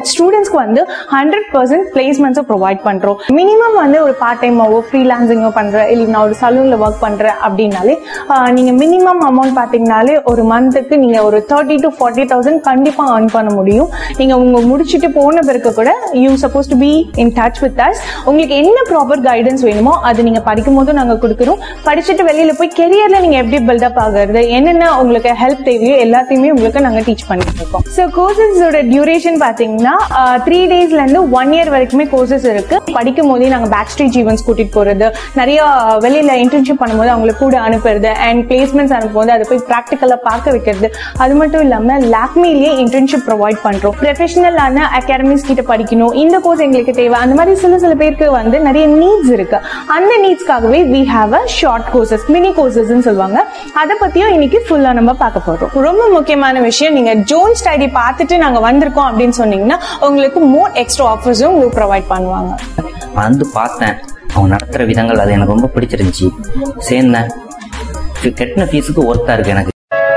ஸ்டூடெண்ட்ஸ்க்கு வந்து 100% பிளேஸ்மெண்ட்ஸை ப்ரொவைட் பண்றோம். மினிமம் வந்து ஒரு பார்ட் டைமாவோ ஃப்ரீலான்சிங்கோ பண்றேன், இல்லை நான் ஒரு சலூன்ல ஒர்க் பண்றேன் அப்படின்னாலே நீங்க மினிமம் அமௌண்ட் பாத்தீங்கன்னாலே ஒரு மந்த்துக்கு நீங்க ஒரு 30,000 to 40,000 கண்டிப்பா earn பண்ண முடியும். நீங்க உங்க முடிச்சிட்டு போன பிறகு கூட you suppose to be in touch with us. உங்களுக்கு என்ன ப்ராப்பர் கைடன்ஸ் வேணுமோ அது நீங்க படிக்கும் போது நாங்க கொடுக்குறோம். படிச்சுட்டு வெளியில போய் கெரியர்ல நீங்க எப்படி பில்டப் ஆகுறது, என்னென்ன உங்களுக்கு ஹெல்ப் தேவையோ எல்லாத்தையுமே உங்களுக்கு நாங்க டீச் பண்ணிட்டு இருக்கோம். ஸோ கோர்சஸோட டியூரேஷன் பாத்தீங்கன்னா 3 daysல இருந்து 1 year வரைக்குமே கோர்சஸ் இருக்கு. படிக்கும் போதே நாங்க பேக் ஸ்டேஜ் ஈவென்ட்ஸ் கூட்டிட்டு போறது, நிறைய வெளியில இன்டர்ன்ஷிப் பண்ணும்போது அவங்களை கூட அனுப்புறது அண்ட் பிளேஸ்மெண்ட்ஸ் அனுப்பும்போது அதை போய் பிராக்டிக்கலா பார்க்க வைக்கிறது. அது மட்டும் இல்லாம லாக்மேலயே இன்டர்ன்ஷிப் ப்ரொவைட் பண்றோம். ப்ரொஃபஷனலான அகாடமிஸ் கிட்ட படிக்கணும், இந்த கோர்ஸ் எங்களுக்கு தேவை, அந்த மாதிரி சில பேருக்கு வந்து நிறைய நீட்ஸ் இருக்கு. அந்த நீட்ஸ்க்காகவே we have a short courses, mini courses ன்னு சொல்லுவாங்க. அதை பத்தியும் இன்னைக்கு ஃபுல்லா நம்ம பார்க்க போறோம். ரொம்ப முக்கியமான விஷயம், நீங்க ஜோன் ஸ்டடி பார்த்துட்டு நாங்க வந்திருக்கோம் அப்படின்னு சொன்னீங்கன்னா உங்களுக்கு மோர் எக்ஸ்ட்ரா ஆஃபர்ஸும் உங்களுக்கு ப்ரொவைட் பண்ணுவாங்க. வந்து பார்த்தேன், அவங்க நடத்துற விதங்கள் அது எனக்கு ரொம்ப பிடிச்சிருந்துச்சு. சேர்ந்தேன், கட்டின ஃபீஸுக்கு ஒர்த்தா இருக்கு எனக்கு.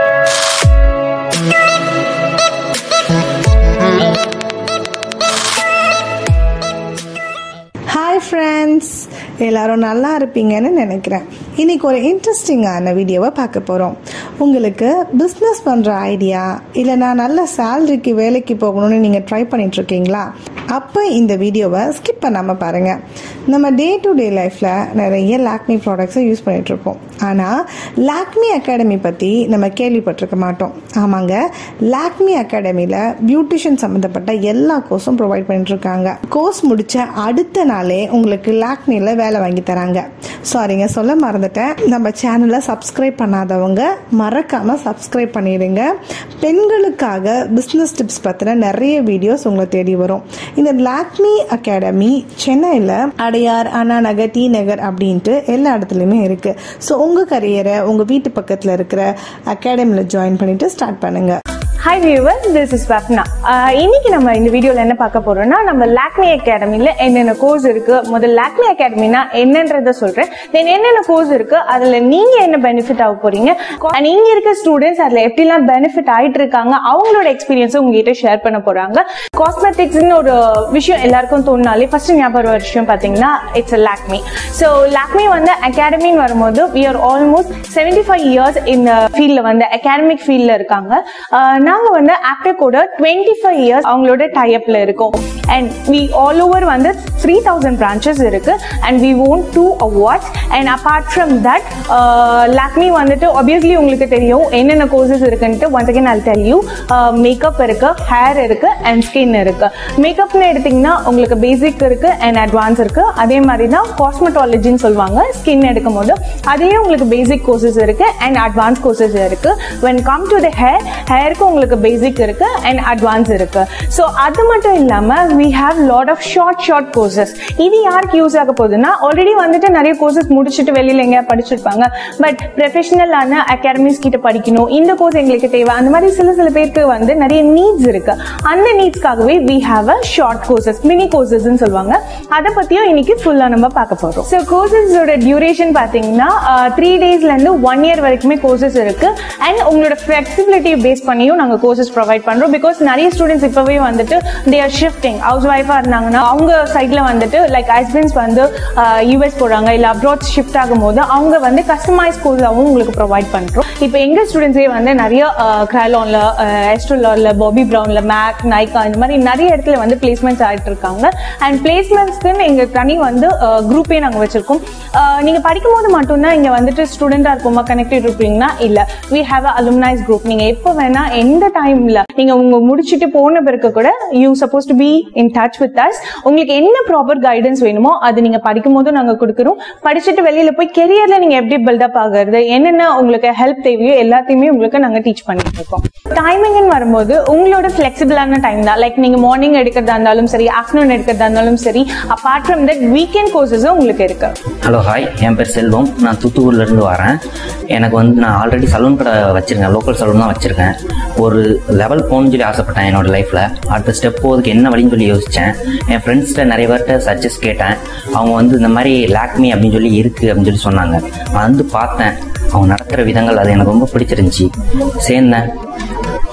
ஃப்ரெண்ட்ஸ், எல்லாரும் நல்லா இருப்பீங்கன்னு நினைக்கிறேன். இன்னைக்கு ஒரு இன்ட்ரெஸ்டிங்கான வீடியோவை பார்க்க போகிறோம். உங்களுக்கு பிஸ்னஸ் பண்ணுற ஐடியா இல்லை நான் நல்ல சேலரிக்கு வேலைக்கு போகணும்னு நீங்கள் ட்ரை பண்ணிகிட்ருக்கீங்களா? அப்போ இந்த வீடியோவை ஸ்கிப் பண்ணாமல் பாருங்கள். நம்ம டே டு டே லைஃப்பில் நிறைய லாக்மி ப்ராடக்ட்ஸை யூஸ் பண்ணிகிட்ருப்போம். ஆனால் லாக்மி அகாடமி பற்றி நம்ம கேள்விப்பட்டிருக்க மாட்டோம். ஆமாங்க, லாக்மி அகாடமியில் பியூட்டிஷியன் சம்மந்தப்பட்ட எல்லா கோர்ஸும் ப்ரொவைட் பண்ணிட்டுருக்காங்க. கோர்ஸ் முடித்த அடுத்த நாளே உங்களுக்கு லாக்மியில் வேலை வாங்கி தராங்க. சாரிங்க, சொல்ல மறந்துட்டேன். நம்ம சேனலை சப்ஸ்கிரைப் பண்ணாதவங்க மறக்காமல் சப்ஸ்கிரைப் பண்ணிடுங்க. பெண்களுக்காக பிஸ்னஸ் டிப்ஸ் பற்றின நிறைய வீடியோஸ் உங்களை தேடி வரும். இந்த லாக்மி அகாடமி சென்னையில் அடையார், அண்ணாநகர், T.Nagar அப்படின்ட்டு எல்லா இடத்துலையுமே இருக்குது. ஸோ உங்கள் கரியரை உங்கள் வீட்டு பக்கத்தில் இருக்கிற அகாடமியில் ஜாயின் பண்ணிவிட்டு ஸ்டார்ட் பண்ணுங்கள். Hi viewers, this is Swapna. இன்னைக்கு நம்ம இந்த வீடியோல என்ன பார்க்க போறோம்னா, நம்ம லாக்மி அகாடமில என்னென்ன கோர்ஸ் இருக்கு, முதல்ல லாக்மி அகாடமினா என்னன்றத சொல்றேன். தென் என்னென்ன கோர்ஸ் இருக்கு, அதுல நீங்க என்ன பெனிஃபிட் ஆக போறீங்க, அண்ட் இங்க இருக்க ஸ்டூடெண்ட்ஸ் அதுல எப்படிலாம் பெனிஃபிட் ஆயிட்டு இருக்காங்க, அவங்களோட எக்ஸ்பீரியன்ஸை உங்ககிட்ட ஷேர் பண்ண போறாங்க. காஸ்மெட்டிக்ஸ்னு ஒரு விஷயம் எல்லாருக்கும் தோணுனாலே ஃபர்ஸ்ட் ஞாபகம் ஒரு விஷயம் பாத்தீங்கன்னா இட்ஸ் லாக்மி. ஸோ லாக்மி வந்து அகாடமின்னு வரும்போது we are almost 75 years இந்த ஃபீல்ட்ல வந்து அகாடமிக் ஃபீல்ட்ல இருக்காங்க. நாங்க வந்து ஆப்டர் கூட 25 years அவங்களோட டைப்ல இருக்கோம். அண்ட் we all over வந்து 3000 branches இருக்கு. And we won 2 awards. And apart from that Lakme வந்துட்டு obviously உங்களுக்கு தெரியும் என்னென்ன கோர்சஸ் இருக்குன்ட்டு. once again I'll tell you, makeup இருக்கு, ஹேர் இருக்கு அண்ட் ஸ்கின் இருக்கு. மேக்கப்னு எடுத்தீங்கன்னா உங்களுக்கு பேசிக் இருக்கு அண்ட் அட்வான்ஸ் இருக்கு. அதே மாதிரி தான் காஸ்மெட்டாலஜின்னு சொல்லுவாங்க. ஸ்கின் எடுக்கும் போது அதே உங்களுக்கு பேசிக் கோர்சஸ் இருக்கு அண்ட் அட்வான்ஸ் கோர்சஸ் இருக்கு. when come to the ஹேருக்கு உங்களுக்கு பேசிக் இருக்கு அண்ட் அட்வான்ஸ் இருக்கு. ஸோ அது மட்டும் இல்லாம we have lot of short courses. இது யாருக்கு யூஸ் ஆக போகுதுன்னா, ஆல்ரெடி வந்துட்டு நிறைய கோர்சஸ் முடிச்சுட்டு வெளியில எங்க படிச்சிருப்பாங்க, பட் ப்ரொஃபஷனலான அகாடமிஸ் கிட்ட படிக்கணும், இந்த கோர்ஸ் எங்களுக்கு தேவை, அந்த மாதிரி சில பேருக்கு வந்து நிறைய நீட்ஸ் இருக்கு. அந்த நீட்ஸ்க்காகவே we have a short courses, mini courses ன்னு சொல்லுவாங்க. அதை பத்தியும் இன்னைக்கு ஃபுல்லா நம்ம பார்க்க போறோம். ஸோ கோர்சஸோட டியூரேஷன் பாத்தீங்கன்னா 3 daysல இருந்து 1 year வரைக்குமே கோர்சஸ் இருக்கு. அண்ட் உங்களோட ஃபிளெக்சிபிலிட்டி பேஸ் பண்ணியும் நாங்க கோர்சஸ் ப்ரொவைட் பண்றோம். பிகாஸ் நிறைய ஸ்டூடெண்ட்ஸ் இப்பவே வந்துட்டு they are shifting, ஹவுஸ் ஒய்ஃபா இருந்தாங்கன்னா அவங்க சைட்ல வந்துட்டு லைக் ஹஸ்பண்ட்ஸ் வந்து US போறாங்க இல்ல அப்ராட் ஷிஃப்ட் ஆகும் போது அவங்க வந்து கஸ்டமைஸ் கோர்ஸாவும் உங்களுக்கு ப்ரொவைட் பண்றோம். இப்போ எங்க ஸ்டூடெண்ட்ஸே வந்து நிறைய கிரைலான்ல, எஸ்ட்ரோலார்ல, பாபி பிரவுன்ல, மேக், நைகா இந்த மாதிரி நிறைய இடத்துல வந்து பிளேஸ்மெண்ட்ஸ் ஆயிட்டு இருக்காங்க. அண்ட் பிளேஸ்மெண்ட்ஸ்க்கு எங்க தனி வந்து குரூப்பே நாங்க வச்சிருக்கோம். நீங்க படிக்கும் போது மட்டும்தான் இங்க வந்துட்டு ஸ்டூடெண்டா இருக்குமா கனெக்டட் இருப்பீங்கன்னா இல்ல, we have a alumni group. நீங்க எப்ப வேணா எந்த டைம்ல நீங்க உங்க முடிச்சிட்டு போன பிறகு கூட you suppose to be in touch with us. உங்களுக்கு என்ன ப்ராப்பர் கைடன்ஸ் வேணுமோ அது நீங்க படிக்கும் போது நாங்க கொடுக்குறோம். படிச்சுட்டு வெளியில போய் கெரியர்ல நீங்க எப்படி பில்டப் ஆகுறது, என்னென்ன உங்களுக்கு ஹெல்ப் தேவையோ எல்லாத்தையுமே உங்களுக்கு நாங்க டீச் பண்ணிட்டு இருக்கோம். டைமிங்னு வரும்போது உங்களோட ஃபிளெக்சிபிளான டைம் தான். லைக் நீங்க மார்னிங் எடுக்கிறதா இருந்தாலும் சரி, ஆஃப்டர்நூன் எடுக்கிறதா இருந்தாலும் சரி. அபார்ட் ஃப்ரம் தட் வீக்கெண்ட் கோர்சஸும் உங்களுக்கு இருக்கு. ஹலோ, ஹாய், என் பேர் செல்வம். நான் தூத்துக்குடியில இருந்து வரேன். எனக்கு வந்து நான் ஆல்ரெடி சலூன் கடை வச்சிருக்கேன், லோக்கல் சலூன் தான் வச்சிருக்கேன். ஒரு லெவல் போகணும்னு சொல்லி ஆசைப்பட்டேன் என்னோட லைஃப்ல. அடுத்த ஸ்டெப் போகிறதுக்கு என்ன வழின்னு சொல்லி யோசிச்சேன். என் ஃப்ரெண்ட்ஸ்கிட்ட நிறைய பேர்கிட்ட சஜஸ்ட் கேட்டேன். அவங்க வந்து இந்த மாதிரி லாக்மி அப்படின்னு சொல்லி இருக்கு அப்படின்னு சொல்லி சொன்னாங்க. நான் வந்து பார்த்தேன், அவங்க நடத்துகிற விதங்கள் அது எனக்கு ரொம்ப பிடிச்சிருந்துச்சி. சேர்ந்தேன்,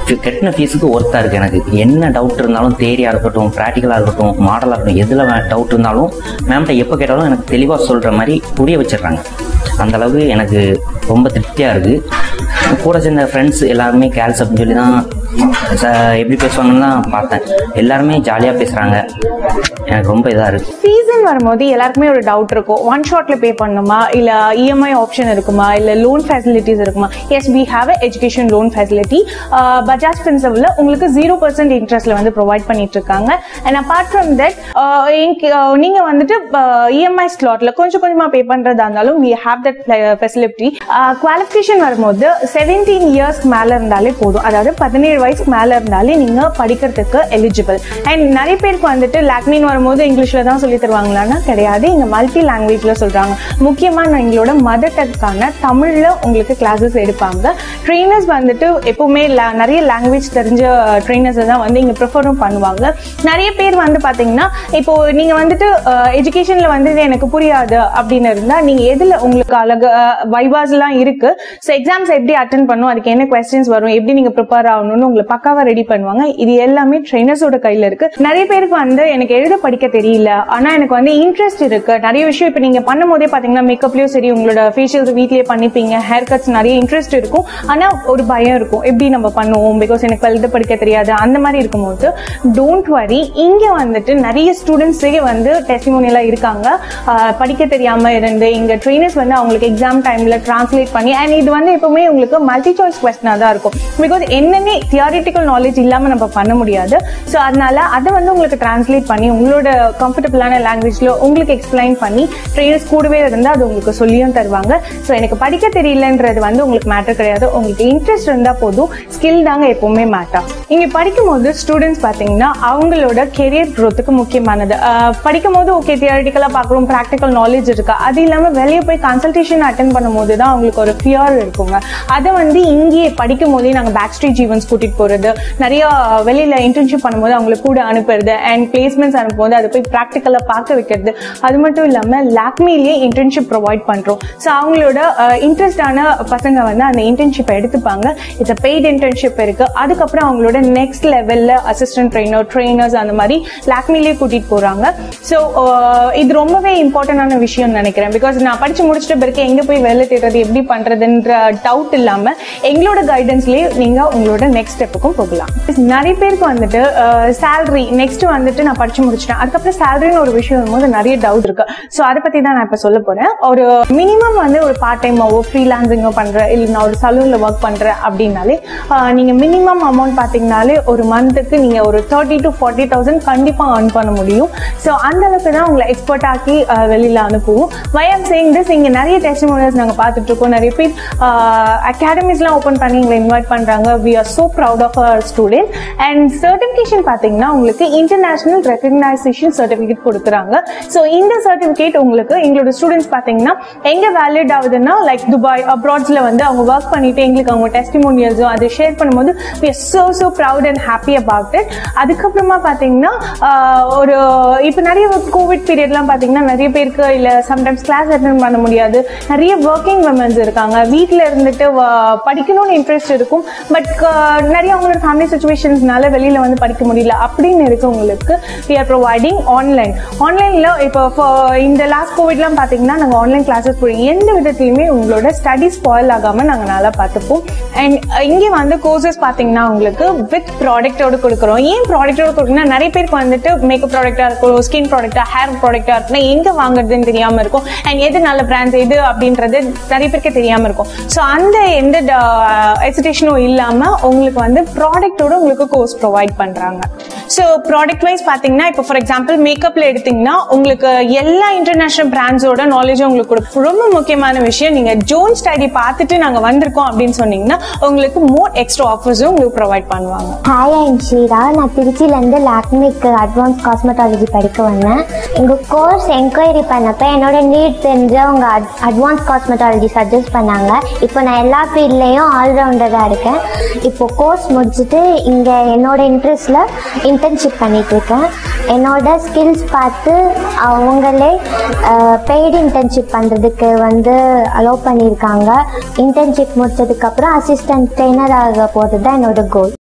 கட்டின ஃபீஸுக்கு ஒர்த்தாக இருக்குது. எனக்கு என்ன டவுட் இருந்தாலும் தேரியாக இருக்கட்டும், ப்ராக்டிக்கலாக இருக்கட்டும், மாடலாக இருக்கட்டும், எதில் டவுட் இருந்தாலும் மேம்கிட்ட எப்போ கேட்டாலும் எனக்கு தெளிவாக சொல்கிற மாதிரி புரிய வச்சிடுறாங்க. அந்தளவுக்கு எனக்கு ரொம்ப திருப்தியாக இருக்குது. கூட சேர்ந்த ஃப்ரெண்ட்ஸ் எல்லாருமே கேர்ள்ஸ் அப்படின்னு சொல்லி தான் எப்படி பேசுவாங்கன்னு தான் பார்த்தேன். எல்லாருமே ஜாலியாக பேசுகிறாங்க. எனக்கு ரொம்ப இதாக இருக்குது. ஃபீஸ்ன்னு வரும்போது எல்லாருக்குமே ஒரு டவுட் இருக்கும். ஒன் ஷாட்டில் பே பண்ணணுமா, இல்லை இஎம்ஐ ஆப்ஷன் இருக்குமா, இல்லை லோன் ஃபெசிலிட்டிஸ் இருக்குமா? Yes, we have a education loan facility. Bajaj ஃபின்சர்வில் உங்களுக்கு 0% இன்ட்ரெஸ்ட்ல வந்து ப்ரொவைட் பண்ணிட்டு இருக்காங்க. அண்ட் அப்பார்ட் ஃப்ரம் தட் நீங்கள் வந்துட்டு இஎம்ஐ ஸ்லாட்ல கொஞ்சம் கொஞ்சமாக பே பண்ணுறதா இருந்தாலும் we have that facility. Qualification வரும்போது 17 இயர்ஸ்க்கு மேலே இருந்தாலே போதும். அதாவது 17 வயசுக்கு மேலே இருந்தாலே நீங்கள் படிக்கிறதுக்கு எலிஜிபிள். அண்ட் நிறைய பேருக்கு வந்துட்டு லாக்மின்னு வரும்போது இங்கிலீஷில் தான் சொல்லி தருவாங்களான்னா கிடையாது. இங்கே மல்டி லாங்குவேஜில் சொல்கிறாங்க. முக்கியமாக எங்களோட மதர் டங்கான தமிழில் உங்களுக்கு கிளாஸஸ் எடுப்பாங்க. ட்ரெயினர்ஸ் வந்துட்டு எப்பவுமே நிறைய லாங்குவேஜ் தெரிஞ்ச ட்ரெயினர்ஸ் தான் வந்து இங்கே ப்ரிஃபரும் பண்ணுவாங்க. நிறைய பேர் வந்து பார்த்தீங்கன்னா இப்போ நீங்கள் வந்துட்டு எஜுகேஷனில் வந்து எனக்கு புரியாது அப்படின்னு இருந்தால் நீங்கள் எதில் உங்களுக்கு அழகு வைவாஸ்லாம் இருக்கு. ஸோ எக்ஸாம்ஸ் எப்படி அட்டென்ட் பண்ணும், அதுக்கு என்ன கொஸ்டின்ஸ் வரும், எப்படி நீங்கள் ப்ரிப்பேர் ஆகணும்னு உங்களை பக்காவாக ரெடி பண்ணுவாங்க. இது எல்லாமே ட்ரெயினர்ஸோட கையில் இருக்கு. நிறைய பேருக்கு வந்து எனக்கு எழுத படிக்க தெரியல, ஆனா எனக்கு வந்து இன்ட்ரெஸ்ட் இருக்கு. நிறைய விஷயம் இப்போ நீங்க பண்ணும் போதே பாத்தீங்கன்னா மேக்கப்லயும் சரி, உங்களோட ஃபேஷியல்ஸ் வீட்லயே பண்ணிப்பீங்க, ஹேர் கட்ஸ் நிறைய இன்ட்ரெஸ்ட் இருக்கும். ஆனா ஒரு பயம் இருக்கும், எப்படி நம்ம பண்ணுவோம், பிகாஸ் எனக்கு எழுத படிக்க தெரியாது. அந்த மாதிரி இருக்கும்போது டோன்ட் வரி. இங்க வந்துட்டு நிறைய ஸ்டூடெண்ட்ஸே வந்து டெஸ்டிமோனியலா இருக்காங்க. படிக்க தெரியாம இருந்து இங்க ட்ரெயினர்ஸ் வந்து அவங்களுக்கு எக்ஸாம் டைம்ல டிரான்ஸ்லேட் பண்ணி, அண்ட் இது வந்து எப்பவுமே உங்களுக்கு மல்டி சாய்ஸ் கொஸ்டினா தான் இருக்கும். பிகாஸ் என்னன்னே தியரிட்டிக்கல் நாலேஜ் இல்லாம நம்ம பண்ண முடியாது. ஸோ அதனால அதை வந்து உங்களுக்கு டிரான்ஸ்லேட் பண்ணி உங்களோட கம்ஃபர்டபுளான லாங்குவேஜ்ல உங்களுக்கு எக்ஸ்பிளைன் பண்ணி ட்ரெயினர்ஸ் கூடவே இருந்தால் அது உங்களுக்கு சொல்லியும் தருவாங்க. ஸோ எனக்கு படிக்க தெரியலன்றது வந்து உங்களுக்கு மேட்டர் கிடையாது. உங்களுக்கு இன்ட்ரெஸ்ட் இருந்தால் போதும். ஸ்கில் தாங்க எப்பவுமே மேட்டர். இங்கே படிக்கும் போது ஸ்டூடெண்ட்ஸ் பார்த்தீங்கன்னா அவங்களோட கெரியர் க்ரோத்துக்கு முக்கியமானது. படிக்கும் போது ஓகே தியரிட்டிக்கலாக பார்க்குறோம், ப்ராக்டிக்கல் நாலேஜ் இருக்கா, அது இல்லாமல் வெளியே போய் கன்சல்டேஷன் அட்டென்ட் பண்ணும்போது தான் அவங்களுக்கு ஒரு ஃபியர் இருக்குங்க. அதை வந்து இங்கேயே படிக்கும் போதே நாங்கள் பேக் ஸ்டேஜ் ஈவெண்ட்ஸ் கூட்டிட்டு போறது, நிறைய வெளியில இன்டர்ன்ஷிப் பண்ணும்போது அவங்களை கூட அனுப்புறது, அண்ட் பிளேஸ்மெண்ட்ஸ் அனுப்பும்போது அதை போய் ப்ராக்டிக்கலா பார்க்க வைக்கிறது. அது மட்டும் இல்லாம லாக்மிலேயே இன்டர்ன்ஷிப் ப்ரொவைட் பண்றோம். ஸோ அவங்களோட இன்ட்ரெஸ்டான பசங்க வந்து அந்த இன்டர்ன்ஷிப்பை எடுத்துப்பாங்க. இட்ஸ் பெய்ட் இன்டர்ன்ஷிப் இருக்கு. அதுக்கப்புறம் அவங்களோட நெக்ஸ்ட் லெவல்ல அசிஸ்டன்ட் ட்ரெயினர்ஸ் அந்த மாதிரி லாக்மிலேயே கூட்டிட்டு போறாங்க. ஸோ இது ரொம்பவே இம்பார்ட்டன்டான விஷயம் நினைக்கிறேன். பிகாஸ் நான் படிச்சு முடிச்சுட்டு பிறகு எங்க போய் வேலை தேடுறது, எப்படி பண்றதுன்ற டவுட் இல்லாம எங்களோட கைடன்ஸ்லயே நீங்க உங்களோட நெக்ஸ்ட் ஸ்டெப்புக்கும் போகலாம். நிறைய பேருக்கு வந்துட்டு சேலரி நெக்ஸ்ட் வந்துட்டு நான் படிச்சு முடிச்சிட்டேன், அதுக்கப்புறம் சேலரின்னு ஒரு விஷயம் வரும்போது நிறைய டவுட் இருக்கு. ஸோ அதை பத்தி தான் நான் இப்ப சொல்ல போறேன். ஒரு மினிமம் வந்து ஒரு பார்ட் டைமாவோ ஃப்ரீலான்சிங்கோ பண்றேன், இல்லை நான் ஒரு சலூன்ல ஒர்க் பண்றேன் அப்படின்னாலே நீங்க மினிமம் அமௌண்ட் பாத்தீங்கன்னாலே ஒரு மந்த்துக்கு நீங்க ஒரு 30,000 to 40,000 கண்டிப்பா earn பண்ண முடியும். ஸோ அந்த அளவுக்கு தான் உங்களை எக்ஸ்பர்ட் ஆக்கி வெளியில அனுப்புவோம். Why I'm saying this, இங்க நிறைய டெஸ்டிமோனியல்ஸ் நாங்க பார்த்துட்டு இருக்கோம். நிறைய பேர் அகாடமிஸ்லாம் ஓபன் பண்ணி எங்களை இன்வைட் பண்றாங்க. We are so proud of our students. And certification பாத்தீங்கன்னா உங்களுக்கு இன்டர்நேஷனல் ரெகக்னைசேஷன் சர்டிபிகேட் கொடுக்குறாங்க. ஸோ இந்த சர்டிபிகேட் உங்களுக்கு எங்களோட ஸ்டூடெண்ட்ஸ் பாத்தீங்கன்னா எங்க வேலிட் ஆகுதுன்னா லைக் துபாய் அப்ராட்ஸ்ல வந்து அவங்க ஒர்க் பண்ணிட்டு எங்களுக்கு அவங்க டெஸ்டிமோனியல்ஸும் அதை ஷேர் பண்ணும்போது we are so proud and happy about it. அதுக்கப்புறமா பாத்தீங்கன்னா ஒரு இப்போ நிறைய கோவிட் பீரியட்லாம் பாத்தீங்கன்னா நிறைய பேருக்கு இல்ல சம்டைம்ஸ் கிளாஸ் அட்டெண்ட் பண்ண முடியாது. நிறைய ஒர்க்கிங் விமன்ஸ் இருக்காங்க, வீட்டுல இருந்துட்டு படிக்கணும்னு இன்ட்ரெஸ்ட் இருக்கும், பட் நிறைய அவங்களோட ஃபேமிலி சுச்சுவேஷன்ஸ்னால வெளியில வந்து படிக்க முடியல அப்படின்னு இருக்கவங்களுக்கு we are providing ஆன்லைன்ல இப்போ இந்த லாஸ்ட் கோவிட்லாம் பாத்தீங்கன்னா நாங்க ஆன்லைன் கிளாஸஸ் போய் எந்த விதத்திலுமே உங்களோட ஸ்டடி ஸ்பாயில் ஆகாம நாங்க நல்லா பார்த்துப்போம். அண்ட் இங்கே வந்து கோர்சஸ் பாத்தீங்கன்னா உங்களுக்கு வித் ப்ராடக்டோட கொடுக்குறோம். ஏன் ப்ராடக்டோட கொடுக்கணும்னா நிறைய பேருக்கு வந்துட்டு மேக்கப் ப்ராடக்டா இருக்கும், ஸ்கின் ப்ராடக்டா, ஹேர் ப்ராடக்டா இருக்குன்னா எங்க வாங்குறதுன்னு தெரியாம இருக்கும். அண்ட் எது நல்ல பிராண்ட்ஸ் எது அப்படின்றது நிறைய பேருக்கு தெரியாம இருக்கும். ஸோ அந்த எந்த எக்ஸிடேஷனும் இல்லாம உங்களுக்கு வந்து ப்ராடக்டோட உங்களுக்கு கோர்ஸ் ப்ரொவைட் பண்றாங்க. ஸோ ப்ராடக்ட் வைஸ் பாத்தீங்கன்னா இப்போ ஃபார் எக்ஸாம்பிள் மேக்கப்ல எடுத்தீங்கன்னா உங்களுக்கு எல்லா இன்டர்நேஷனல் பிராண்ட்ஸோட நாலேஜும் உங்களுக்கு கொடுக்கும். ரொம்ப முக்கியமான விஷயம், நீங்க ஜோன் ஸ்டடி பார்த்துட்டு நாங்க வந்திருக்கோம் அப்படின்னு சொன்னீங்கன்னா உங்களுக்கு மோர் எக்ஸ்ட்ரா ஆஃபர்ஸும் உங்களுக்கு ப்ரொவைட் பண்ணுவாங்க. Hi, I'm Sheera. நான் திருச்சியிலேருந்து லாக்மிக்கு அட்வான்ஸ் காஸ்மெட்டாலஜி படிக்க வந்தேன். எங்கள் கோர்ஸ் என்கொயரி பண்ணப்போ என்னோட நீட் தெரிஞ்சு அவங்க அட்வான்ஸ் காஸ்மெட்டாலஜி சஜஸ்ட் பண்ணாங்க. இப்போ நான் எல்லா ஃபீல்ட்லேயும் ஆல்ரவுண்டராக இருக்கேன். இப்போ கோர்ஸ் முடிச்சுட்டு இங்கே என்னோட இன்ட்ரெஸ்டில் இன்டர்ன்ஷிப் பண்ணிகிட்ருக்கேன். என்னோட ஸ்கில்ஸ் பார்த்து அவங்களே பெய்டு இன்டர்ன்ஷிப் பண்ணுறதுக்கு வந்து அலோவ் பண்ணியிருக்காங்க. இன்டர்ன்ஷிப் முடிச்சதுக்கப்புறம் அசிஸ்டன்ட் ட்ரெயினர் ஆக போகிறது தான் என்னோட கோல்.